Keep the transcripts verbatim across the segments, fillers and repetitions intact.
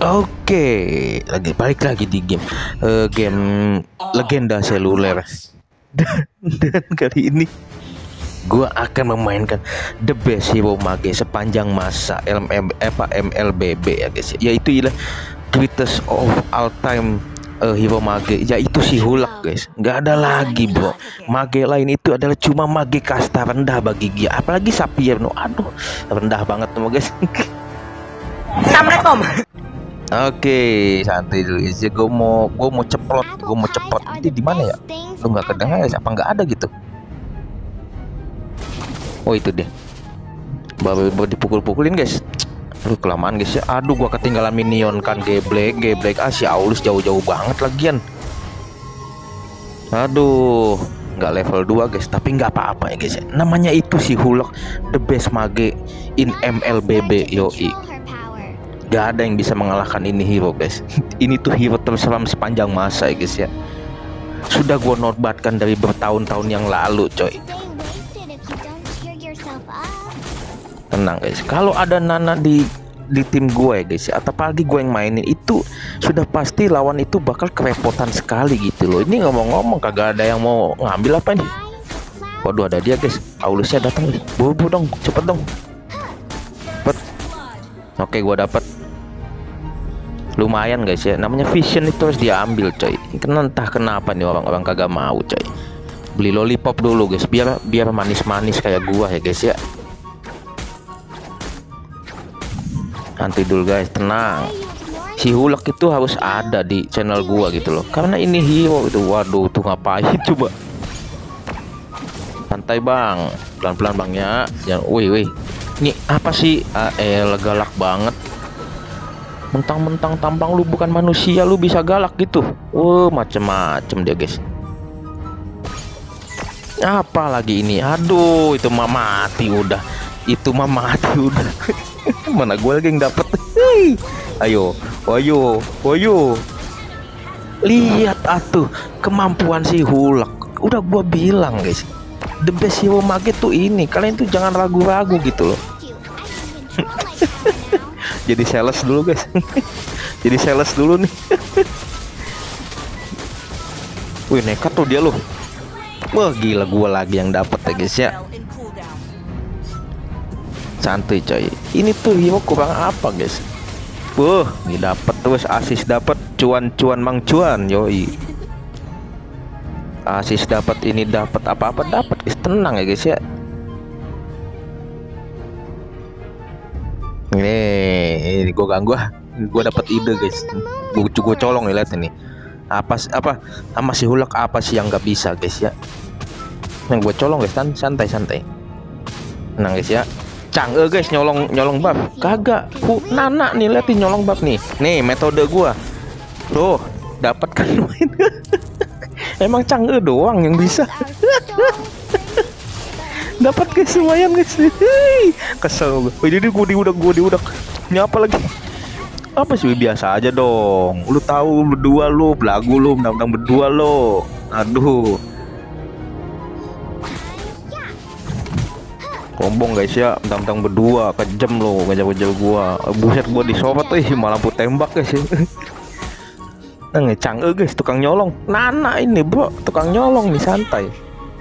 Oke, lagi balik lagi di game eh, game legenda seluler. Dan, dan kali ini gua akan memainkan the best hero mage sepanjang masa M M apa M L B B ya guys. Yaitu ialah greatest of all time uh, hero mage, yaitu si Hulk guys. Nggak ada lagi bro. Mage lain itu adalah cuma mage kasta rendah bagi dia. Apalagi Sapphire, no, aduh rendah banget tuh guys. Assalamualaikum. Oke, santai dulu guys. Gue mau, gue mau ceplot, gue mau ceplot. Ini di mana ya? Lu nggak kedengar ya? Apa nggak ada gitu? Oh itu dia. Baru, baru dipukul-pukulin guys. Aduh kelamaan guys ya. Aduh gua ketinggalan minion kan, geblek, geblek. Ah si Aulus jauh-jauh banget lagian. Aduh, nggak level dua guys. Tapi nggak apa-apa ya guys ya. Namanya itu si Hulk, the best mage in M L B B yoi. Gak ada yang bisa mengalahkan ini hero guys. Ini tuh hero terseram sepanjang masa ya guys ya. Sudah gua nobatkan dari bertahun-tahun yang lalu coy. Tenang guys, kalau ada Nana di di tim gue guys ya, atau apalagi gue yang mainin itu, sudah pasti lawan itu bakal kerepotan sekali gitu loh. Ini ngomong-ngomong kagak ada yang mau ngambil apa nih. Waduh ada dia guys, Aulusnya datang nih. Buru dong, cepet dong. Cepet. Oke gue dapat. Lumayan guys ya, namanya vision itu harus diambil coy. Entah kenapa nih orang-orang kagak mau coy. Beli lollipop dulu guys, biar biar manis-manis kayak gua ya guys ya. Nanti dulu guys, tenang. Si Hulk itu harus ada di channel gua gitu loh. Karena ini hero itu. Waduh, tuh ngapain coba? Santai bang, pelan-pelan bang ya. Jangan, wih wih. Ini apa sih? Ah, eh, galak banget. Mentang-mentang tampang lu bukan manusia, lu bisa galak gitu. Oh, macem-macem dia guys. Apa lagi ini? Aduh, itu mah mati udah. Itu mah mati udah. Mana gue lagi yang dapet. Ayo, ayo, ayo. Lihat atuh kemampuan si Hulk. Udah gua bilang guys, the best hero mage tuh ini. Kalian tuh jangan ragu-ragu gitu loh. Jadi sales dulu guys. Jadi sales dulu nih. Wih nekat tuh dia loh. Wah gila, gua lagi yang dapet ya guys ya. Santai coy. Ini tuh hero kurang apa guys. Wah ini dapet terus asis, dapet cuan-cuan mang cuan yoi. Asis dapat, ini dapat, apa-apa dapat guys. Tenang ya guys ya. Ini, ini gue ganggu, gue dapat ide guys. Gue gue colong nih, lihat ini. Apa apa sama si Hulk apa sih yang nggak bisa guys ya? Yang gue colong guys, santai santai. Tenang guys ya. Cang eh guys, nyolong nyolong buff. Kagak. Hu, Nana nih, liatin nyolong buff nih. Nih metode gue. Tuh, dapat kan. Emang Cang-e doang yang bisa. Dapat guys, lumayan guys. Kesel gue. Oh, jadi gue diudak, gue diudak. Ini apa lagi? Apa sih, biasa aja dong. Lu tahu berdua lu, belagu lu, menang-menang berdua lo. Aduh. Kombong guys ya, mentang-mentang berdua, kejam lo, ngejar-ngejar gua. Buset gua disorot eh, malah lampu tembak guys. Nah, Cang-e guys, tukang nyolong. Nana ini bro, tukang nyolong nih, santai.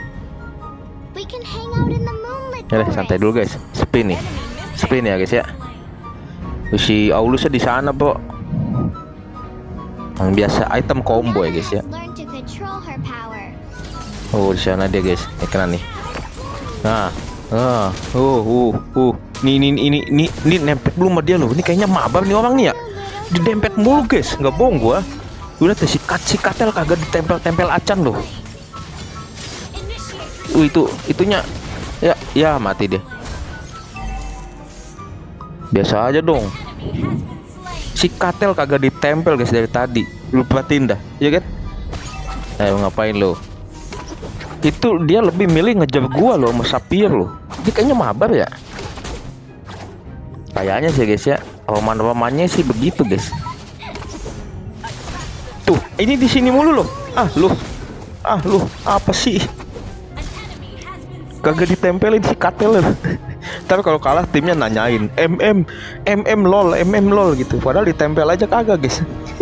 Ya deh, santai dulu guys. Spin nih, spin ya guys ya. Si Aulusnya di sana bro. Yang biasa item combo ya guys ya. Oh di sana dia guys, ini kena nih. Nah, ah, oh, uh, uh, nih, ini, ini, ini, ini nempel belum sama dia loh. Ini kayaknya mabar nih orang nih ya. Didempet mulu guys, nggak bohong gua. Udah tuh si kat si katel kagak ditempel-tempel acan loh. Uh itu itunya ya ya mati deh. Biasa aja dong. Si katel kagak ditempel guys dari tadi. Lu perhatiin dah, ya kan? Ayo ngapain lo? Itu dia lebih milih ngejar gua loh sama Sapphire loh. Dia kayaknya mabar ya. Kayaknya sih guys ya. Roman-romannya sih begitu guys. Tuh, ini di sini mulu loh. Ah, lu. Ah, lu. Apa sih? Kagak ditempelin si katel. Tapi kalau kalah timnya nanyain mm mm lol mm lol gitu, padahal ditempel aja kagak guys.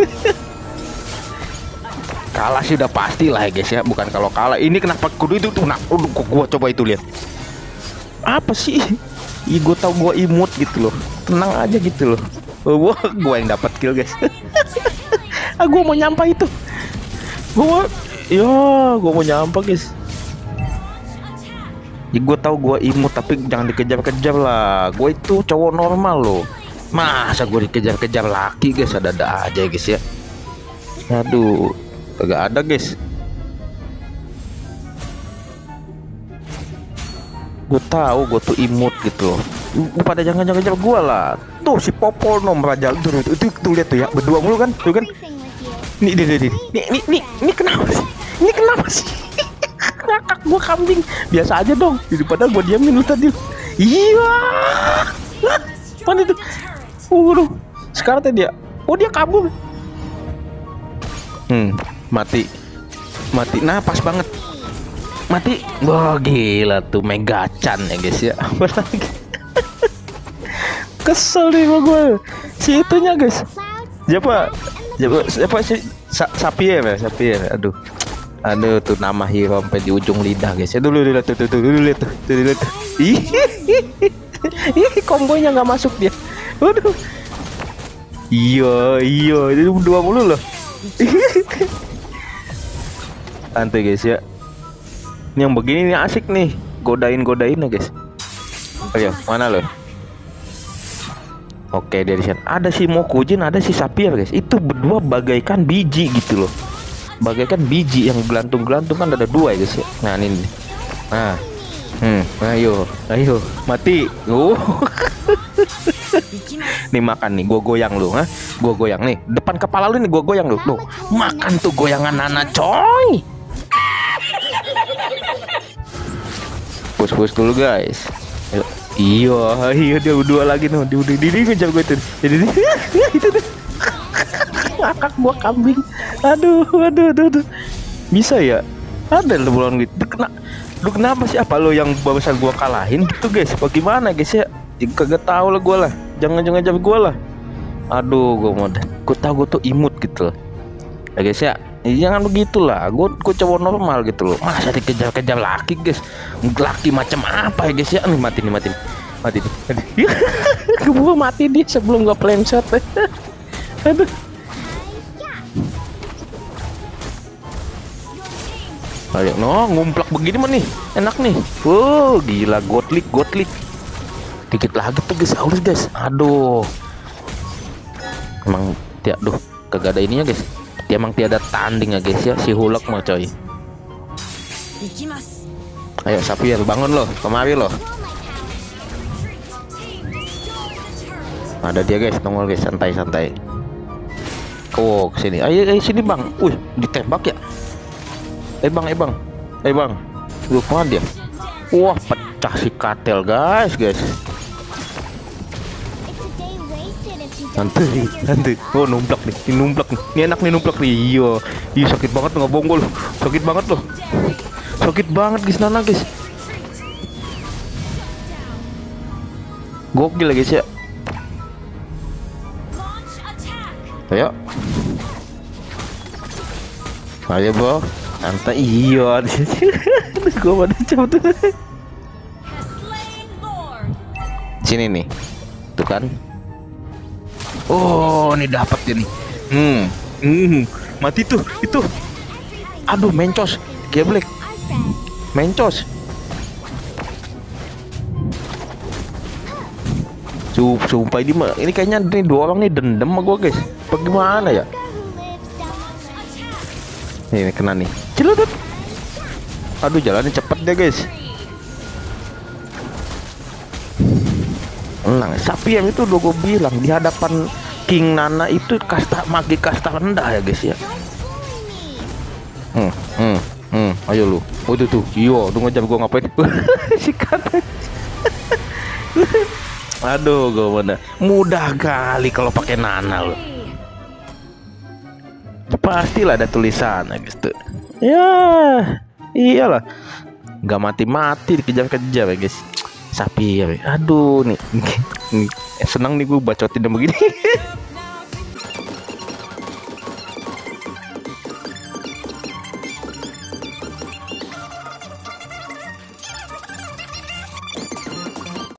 Kalah sih udah pasti lah ya guys ya, bukan kalau kalah. Ini kenapa kudu itu tuh, nah udah gua coba itu lihat apa sih. Ih, gua tau gua imut gitu loh, tenang aja gitu loh. Wah, gua yang dapat kill guys. Ah, gua mau nyampah itu, gua ya gua mau nyampah guys. Ya, gue tahu gue imut, tapi jangan dikejar-kejar lah. Gue itu cowok normal loh. Masa gue dikejar-kejar laki guys? Ada-ada aja guys ya. Aduh, kagak ada guys. Gue tahu gue tuh imut gitu loh. Lu pada jangan jangan kejar gue lah. Tuh si Popol nom raja tuh, itu, itu tuh lihat tuh ya, berdua mulu kan, tuh kan. Nih, nih, nih, nih, nih, nih, nih, kenapa sih? Ini kenapa sih? Ngakak gua kambing. Biasa aja dong, daripada gua diamin lu tadi. Iya. Mana itu? Waduh, sekarang tadi dia. Oh, dia kabur. Hmm, mati. Mati. Nah, pas banget. Mati. Wah, gila tuh Megachan ya guys ya. Apalagi. Kesel nih gua, gua. Si itunya guys. Siapa? Siapa? Siapa sih? Sa Sapier ya, Sapier. Aduh. Aduh tuh nama hero sampai di ujung lidah guys ya. Dulu lihat tuh tuh tuh dulu lihat tuh tuh lihat tuh. Ih, kombonya nggak masuk dia. Waduh. Iya iya itu dua mulu loh. Santai guys ya. Ini yang begini nih asik nih. Godain godain ya guys. Ayo mana loh? Oke dari sana ada si Mokujin, ada si Sapier guys. Itu berdua bagaikan biji gitu loh. Bagaikan biji yang gelantung-gelantung kan ada dua ya guys ya. Nah ini nih. Nah, hmm, ayo, ayo, mati. Oh, nih makan nih, gua goyang lu, ha? Gua goyang nih, depan kepala lu nih, gua goyang lu. Loh, makan tuh goyangan Nana coy. Push-push dulu guys. Ayo. Iya, iya dia berdua lagi nih. Dia udah diri ngejar gue tuh. Jadi itu tuh. Ngakak gua kambing. Aduh, aduh, aduh, aduh. Bisa ya? Ada lu bulan gitu. Kena, lu kenapa sih? Apa lo yang bisa gua kalahin gitu guys? Bagaimana guys ya? Kagak tahu lah gua lah. Jangan jangan jawab gua lah. Aduh, gua mau. Gua tahu gua tuh imut gitu loh. Ya guys ya. Jangan begitulah. Gua gua cowok normal gitu loh. Masa dikejar-kejar laki guys? Laki macam apa ya guys ya? Nih mati nih mati. Mati nih. Gua mati dia sebelum gua plan shot. Aduh. Ayo, no, ngumplak begini mah nih, enak nih. Oh, gila, gotlik, gotlik. Dikit lagi tuh guys, haus guys. Aduh, emang tiap, duh, kagak ada ininya guys. Dia emang tiada tanding ya guys ya, si Hulk mah coy. Ayo Sapier, bangun loh, kemari loh. Ada dia guys, nongol guys, santai-santai. Oh, kesini. Ayo, ayo sini bang. Wih, ditembak ya. Eh bang, eh bang, eh bang, lu kemana dia? Wah pecah si katel guys, guys. Nanti, nanti, oh numplak nih, ini numplak nih, ini enak nih numplak nih, iya, iya sakit banget nggak bonggol, sakit banget loh, sakit banget guys, Nana guys, gokil guys ya. Ayo, ayo bro. Santai iya di sini. Gua pada cabut tuh. Sini nih. Tuh kan. Oh, ini dapat dia nih. Hmm. Hmm. Mati tuh, itu. Aduh, mencos. Geblek. Mencos. Sumpah ini mah, ini kayaknya nih dua orang nih dendam sama gua, guys. Bagaimana ya? Ini kena nih. Celudut. Aduh, jalannya cepet deh guys. Menang. Sapi yang itu udah gue bilang di hadapan King Nana itu kasta magi kasta rendah ya guys ya. Hmm, hmm, hmm. Ayo lu. Oh itu tuh. Iyo, lu ngejar gue ngapain? Sikat. Aduh, gue mana. Mudah kali kalau pakai Nana lo. Pastilah ada tulisan guys tuh. Ya, iyalah. Nggak mati-mati dikejar-kejar ya guys. sapi ya. Aduh nih, nih senang nih gue bacotin begini.